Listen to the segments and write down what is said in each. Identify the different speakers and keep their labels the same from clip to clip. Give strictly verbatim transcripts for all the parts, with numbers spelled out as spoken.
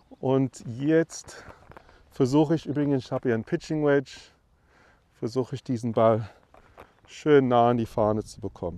Speaker 1: Und jetzt versuche ich übrigens, ich habe hier einen Pitching Wedge, versuche ich diesen Ball schön nah an die Fahne zu bekommen.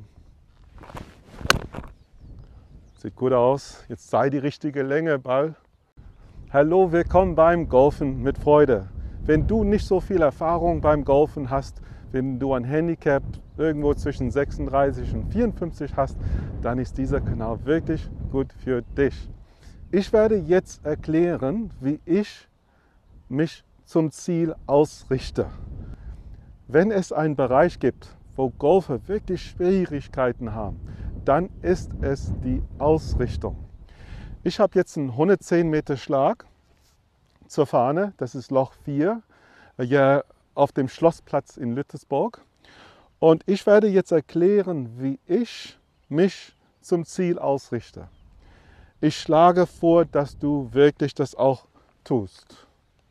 Speaker 1: Sieht gut aus. Jetzt sei die richtige Länge, Ball. Hallo, willkommen beim Golfen mit Freude. Wenn du nicht so viel Erfahrung beim Golfen hast, wenn du ein Handicap irgendwo zwischen sechsunddreißig und vierundfünfzig hast, dann ist dieser Kanal wirklich gut für dich. Ich werde jetzt erklären, wie ich mich zum Ziel ausrichte. Wenn es einen Bereich gibt, wo Golfer wirklich Schwierigkeiten haben, dann ist es die Ausrichtung. Ich habe jetzt einen hundertzehn Meter Schlag zur Fahne, das ist Loch vier, hier auf dem Schlossplatz in Lütesburg. Und ich werde jetzt erklären, wie ich mich zum Ziel ausrichte. Ich schlage vor, dass du wirklich das auch tust.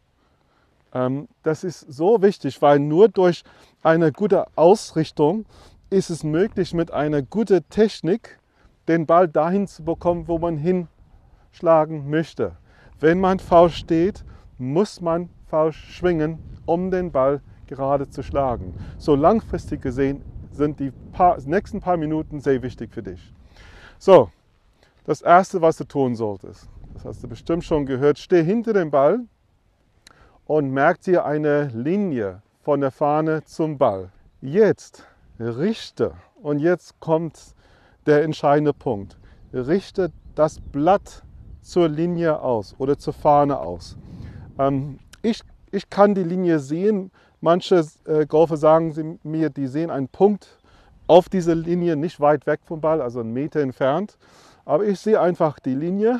Speaker 1: Ähm, das ist so wichtig, weil nur durch eine gute Ausrichtung ist es möglich, mit einer guten Technik den Ball dahin zu bekommen, wo man hinschlagen möchte. Wenn man falsch steht, muss man falsch schwingen, um den Ball gerade zu schlagen. So langfristig gesehen sind die paar, nächsten paar Minuten sehr wichtig für dich. So, das Erste, was du tun solltest, das hast du bestimmt schon gehört, steh hinter dem Ball und merk dir eine Linie von der Fahne zum Ball. Jetzt richte, und jetzt kommt der entscheidende Punkt, richte das Blatt zur Linie aus oder zur Fahne aus. Ähm, ich, ich kann die Linie sehen, manche äh, Golfer sagen sie mir, die sehen einen Punkt auf dieser Linie nicht weit weg vom Ball, also einen Meter entfernt. Aber ich sehe einfach die Linie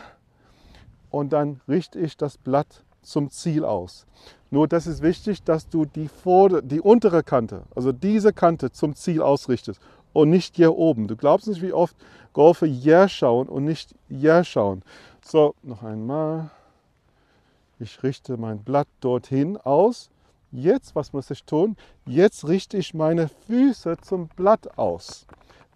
Speaker 1: und dann richte ich das Blatt zum Ziel aus. Nur das ist wichtig, dass du die, vor, die untere Kante, also diese Kante zum Ziel ausrichtest und nicht hier oben. Du glaubst nicht, wie oft Golfer hier schauen und nicht hier schauen. So, noch einmal. Ich richte mein Blatt dorthin aus. Jetzt, was muss ich tun? Jetzt richte ich meine Füße zum Blatt aus,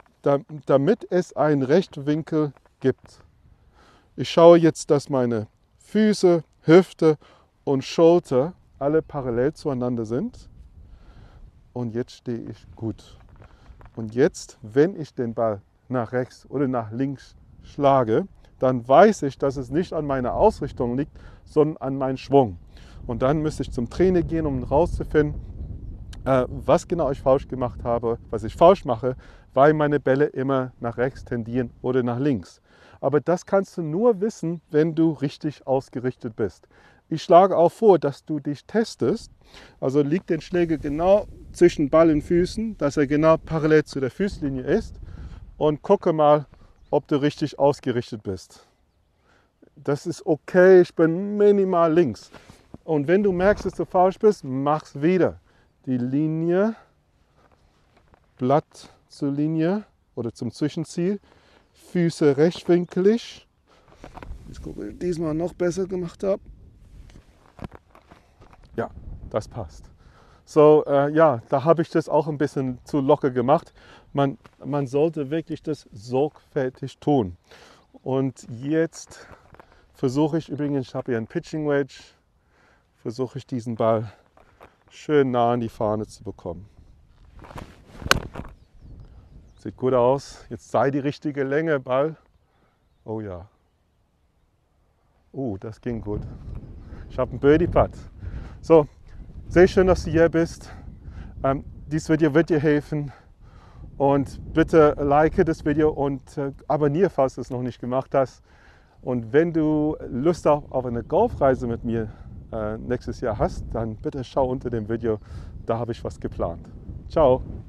Speaker 1: damit es einen Rechtwinkel gibt. Ich schaue jetzt, dass meine Füße, Hüfte und Schulter alle parallel zueinander sind. Und jetzt stehe ich gut. Und jetzt, wenn ich den Ball nach rechts oder nach links schlage, dann weiß ich, dass es nicht an meiner Ausrichtung liegt, sondern an meinem Schwung. Und dann müsste ich zum Trainer gehen, um herauszufinden, äh, was genau ich falsch gemacht habe, was ich falsch mache, weil meine Bälle immer nach rechts tendieren oder nach links. Aber das kannst du nur wissen, wenn du richtig ausgerichtet bist. Ich schlage auch vor, dass du dich testest. Also leg den Schläger genau zwischen Ball und Füßen, dass er genau parallel zu der Fußlinie ist. Und gucke mal, ob du richtig ausgerichtet bist. Das ist okay, ich bin minimal links. Und wenn du merkst, dass du falsch bist, mach's wieder. Die Linie, Blatt zur Linie oder zum Zwischenziel, Füße rechtwinklig. Ich gucke, ob ich diesmal noch besser gemacht habe. Ja, das passt. So, äh, ja, da habe ich das auch ein bisschen zu locker gemacht. Man, man sollte wirklich das sorgfältig tun. Und jetzt versuche ich übrigens, ich habe hier einen Pitching Wedge, versuche ich diesen Ball schön nah an die Fahne zu bekommen. Sieht gut aus. Jetzt sei die richtige Länge, Ball. Oh ja. Oh, das ging gut. Ich habe einen Birdie-Putt. So, sehr schön, dass du hier bist. Ähm, dieses Video wird dir helfen. Und bitte like das Video und äh, abonniere, falls du es noch nicht gemacht hast. Und wenn du Lust auf, auf eine Golfreise mit mir äh, nächstes Jahr hast, dann bitte schau unter dem Video. Da habe ich was geplant. Ciao.